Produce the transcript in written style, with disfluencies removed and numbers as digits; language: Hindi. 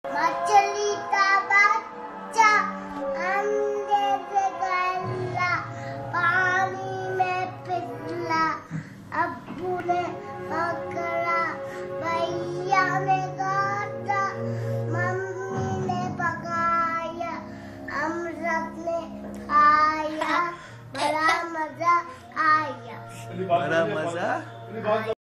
मछली का बच्चा अंडे से गला, पानी में फिसला, अब्बू ने पकड़ा, भैया ने काटा, मम्मी ने पकाया, अमृत ने खाया, बड़ा मजा आया। बड़ा मजा